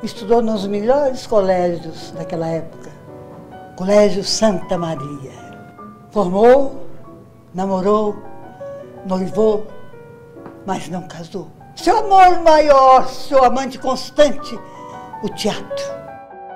estudou nos melhores colégios daquela época, Colégio Santa Maria. Formou, namorou, noivou, mas não casou. Seu amor maior, seu amante constante, o teatro.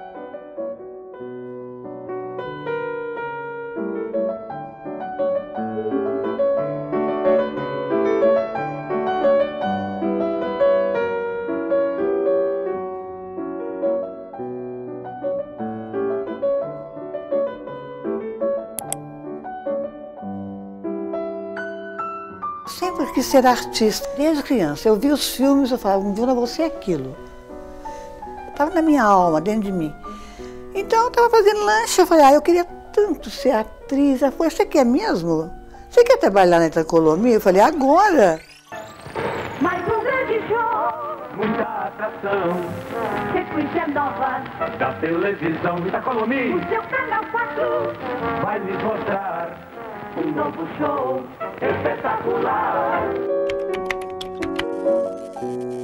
Sempre quis ser artista, desde criança. Eu via os filmes, eu falava, Bruna, você é aquilo. Estava na minha alma, dentro de mim. Então eu estava fazendo lanche, eu falei, eu queria tanto ser atriz. Ela falou, você quer mesmo? Você quer trabalhar na Itacolomi? Eu falei, agora. Mais um grande show, muita atração, sequência nova da televisão Itacolomi. O seu canal 4 vai lhes mostrar um novo show espetacular.